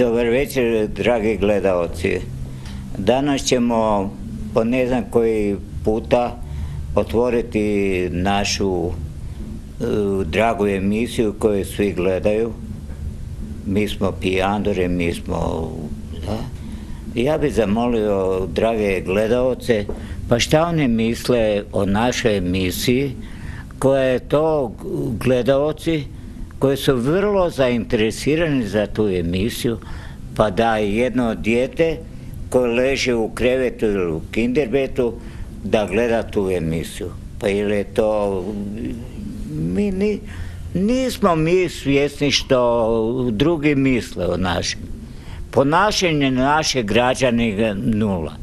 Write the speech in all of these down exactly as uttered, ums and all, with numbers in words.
Dobar večer, dragi gledaoci. Danas ćemo po ne znam koji puta otvoriti našu uh, dragu emisiju koju svi gledaju. Mi smo pijandore, mi smo... Da? Ja bih zamolio drage gledaoce, pa šta oni misle o našoj emisiji, koja je to gledaoci koji su vrlo zainteresirani za tu emisiju, pa da jedno dijete koje leži u krevetu ili u kinderbetu da gleda tu emisiju. Pa ili je to... Mi ni, nismo mi svjesni što drugi misle o našem. Ponašanje naše građane nula.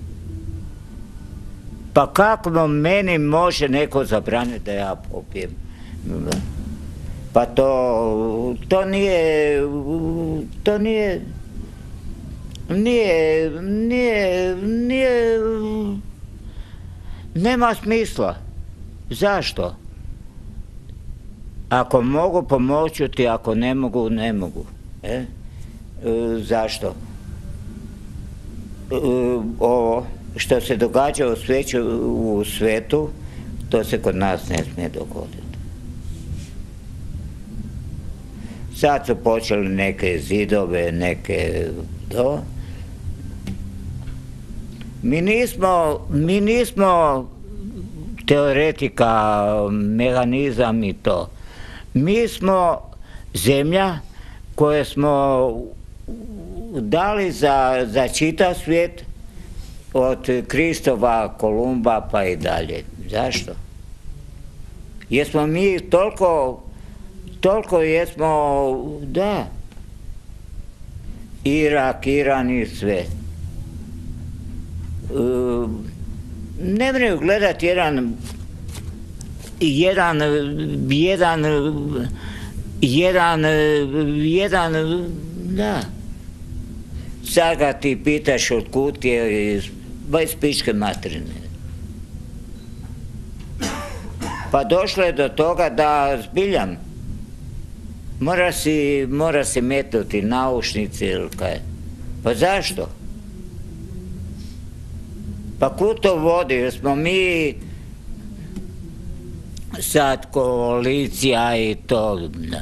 Pa kako meni može neko zabraniti da ja popijem? Pa to, to nije, to nije, nije, nije, nije, nema smisla. Zašto? Ako mogu, pomoću ti, ako ne mogu, ne mogu. E? E, zašto? E, ovo što se događa u, sveću, u svetu, to se kod nas ne smije dogoditi. Sad su počeli neke zidove, neke to. Mi nismo, mi nismo teoretika, mehanizam i to. Mi smo zemlja koje smo dali za, za čitav svijet od Kristova, Kolumba pa i dalje. Zašto? Jesmo mi toliko Toliko jesmo, da, Irak, Iran i sve. Ne moraju gledati jedan, jedan, jedan, jedan, jedan, da. Sad ga ti pitaš od kud je, iz pičke materine. Pa došlo je do toga da zbiljam. Mora si, mora si metnuti naušnici ili kaj. Pa zašto? Pa kud to vodi? Jer smo mi sad koalicija i to. Da.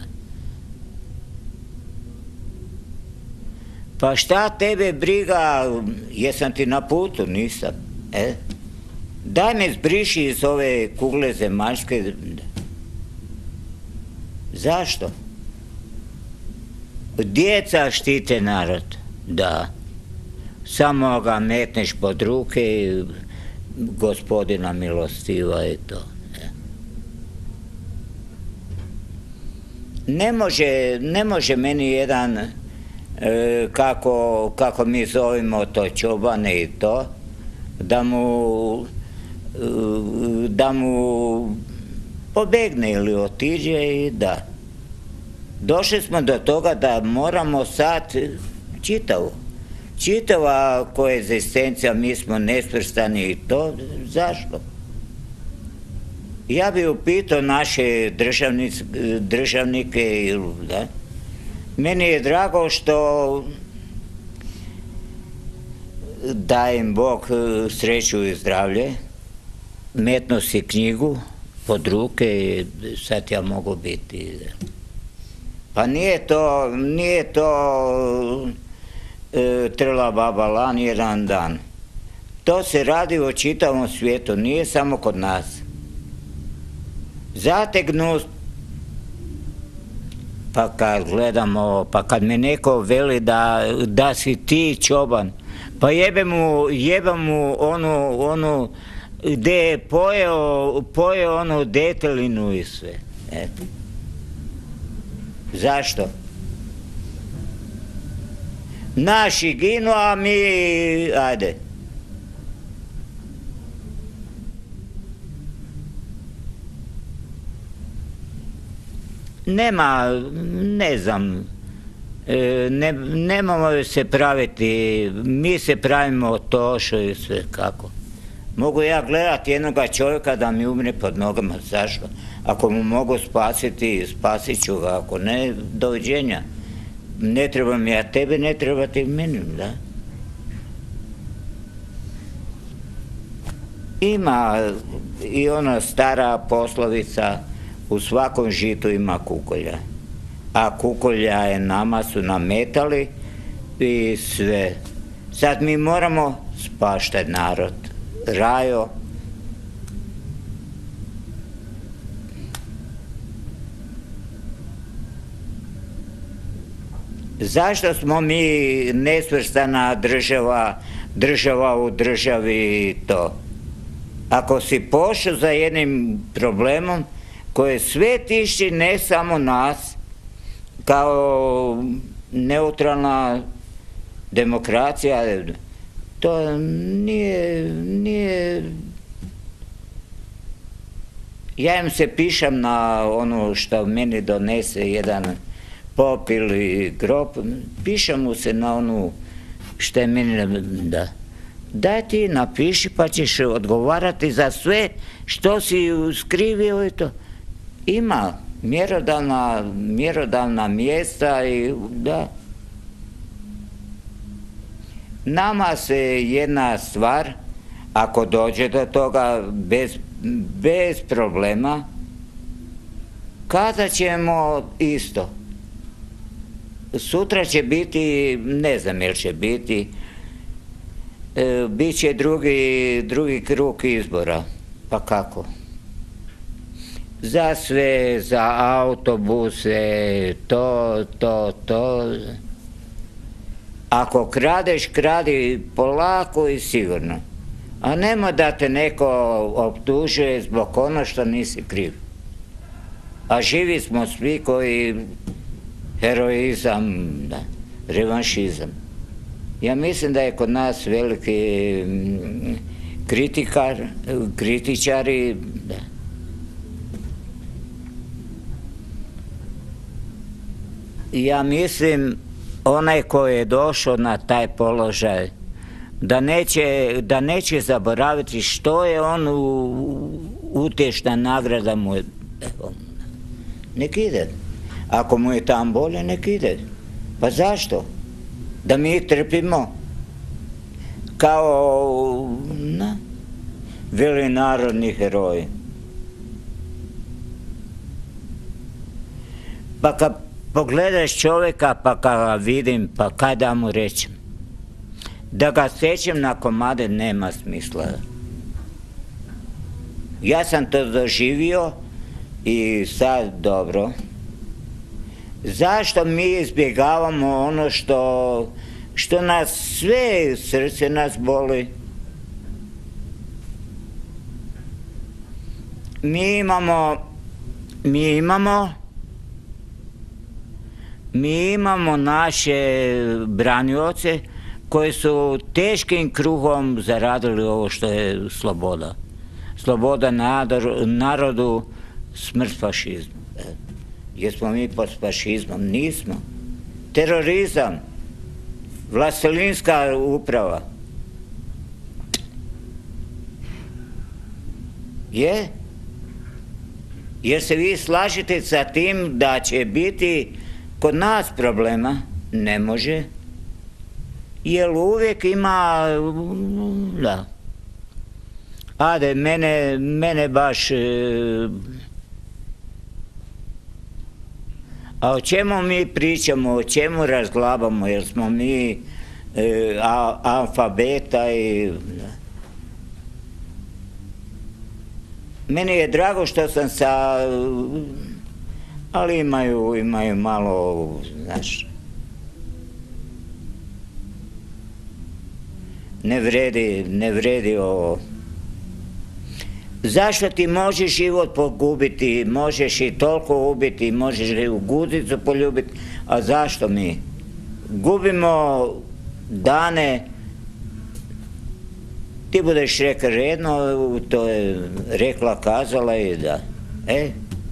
Pa šta tebe briga, jesam ti na putu? Nisam. E? Daj me zbriši iz ove kugle zemaljske. Zašto? Djeca štite narod, da. Samo ga metneš pod ruke i gospodina milostiva i to. Ne može, ne može meni jedan, e, kako, kako mi zovemo to čobane i to, da mu, da mu pobegne ili otiđe i da. Došli smo do toga da moramo sad čitavu, čitava koegzistencija, mi smo nesvrstani i to, zašto? Ja bih upitao naše državnike, da, meni je drago što da im Bog sreću i zdravlje, metno si knjigu pod ruke i sad ja mogu biti. Pa nije to, nije to e, trla baba lan jedan dan. To se radi u čitavom svijetu, nije samo kod nas. Zategnu, pa kad gledamo, pa kad mi neko veli da, da si ti čoban, pa jebe mu, jebe mu onu, onu, gdje je pojeo, pojeo onu detelinu i sve. Eto. Zašto? Naši ginu, a mi, ajde. Nema, ne znam, ne, nemamo se praviti, mi se pravimo tošo i sve kako. Mogu ja gledati jednoga čovjeka da mi umre pod nogama, zašto? Ako mu mogu spasiti, spasit ću ga, ako ne, doviđenja. ne trebam ja tebe, ne treba ti meni, da. Ima i ona stara poslovica, u svakom žitu ima kukolja. A kukolja je nama su nametali i sve. Sad mi moramo spaštati narod. Rajo, zašto smo mi nesvrstana država, država u državi to? Ako si pošao za jednim problemom koje sve tišti ne samo nas, kao neutralna demokracija, to nije, nije... Ja im se pišem na ono što meni donese jedan pop ili grob, pišem mu se na onu što je meni da. Daj ti napiši pa ćeš odgovarati za sve što si skrivio i to. Ima mjerodavna, mjerodavna mjesta i da. Nama se jedna stvar, ako dođe do toga bez, bez problema, kazat ćemo isto. Sutra će biti, ne znam jel će biti, e, bit će drugi, drugi krug izbora. Pa kako? Za sve, za autobuse, to, to, to. Ako kradeš, kradi polako i sigurno. A nema da te neko optužuje zbog ono što nisi kriv. A živi smo svi koji heroizam, da, revanšizam. Ja mislim da je kod nas veliki kritikar, kritičari, da. Ja mislim, onaj koji je došao na taj položaj, da neće, da neće zaboraviti što je on u, utješna nagrada mu je. Nek ide. Ako mu je tam bolje, nek ide. Pa zašto? Da mi trpimo kao na, velinarodni heroji. Pa kad pogledaš čovjeka, pa kad ga vidim, pa kaj da mu rećem? Da ga sjećam na komade nema smisla. Ja sam to doživio i sad dobro. Zašto mi izbjegavamo ono što, što nas sve, srce nas boli? Mi imamo, mi imamo, mi imamo naše branioce koji su teškim kruhom zaradili ovo što je sloboda. Sloboda narodu, smrt fašizmu. Jesmo mi pod fašizmom? Nismo. Terorizam, vlastelinska uprava. Je? Jer se vi slažete sa tim da će biti kod nas problema? Ne može. Jer uvijek ima, da. Ade, mene, mene baš... A o čemu mi pričamo, o čemu razglabamo, jer smo mi e, a, alfabeta i... Meni je drago što sam sa... Ali imaju, imaju malo, znaš... Ne vredi, ne vredi ovo. Zašto ti možeš život pogubiti, možeš i toliko ubiti, možeš i u guzicu poljubiti, a zašto mi? Gubimo dane, ti budeš rekao redno, to je rekla, kazala i da. E?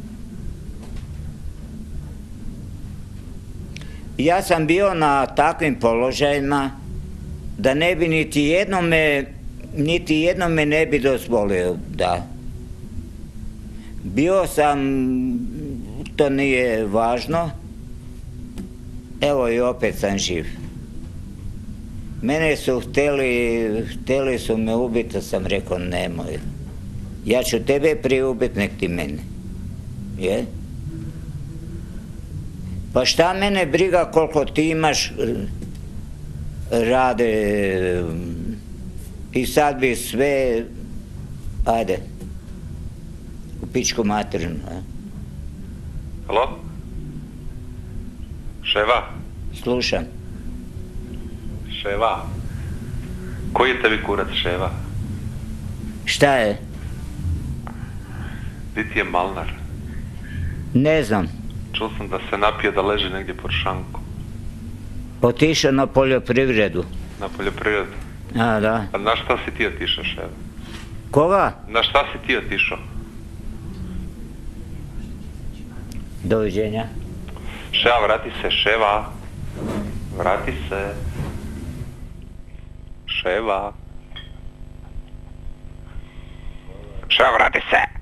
Ja sam bio na takvim položajima da ne bi niti jednome, niti jednome ne bi dozvolio, da. Bio sam, to nije važno, Evo i opet sam živ. Mene su htjeli, htjeli su me ubiti, sam rekao nemoj. Ja ću tebe prije ubiti nek ti mene. Je? Pa šta mene briga koliko ti imaš rade i sad bi sve, ajde, u pičku materinu. A? Halo? Ševa? Slušam. Ševa? Koji je tebi kurac, Ševa? Šta je? Di ti je Malnar? Ne znam. Čuo sam da se napio da leži negdje pod šankom. Otišao na poljoprivredu. Na poljoprivredu? A, da. A na šta si ti otišao, Ševa? Koga? Na šta si ti otišao? Doviđenja. Ševa, vrati se, Ševa. Vrati se. Ševa. Ševa, vrati se.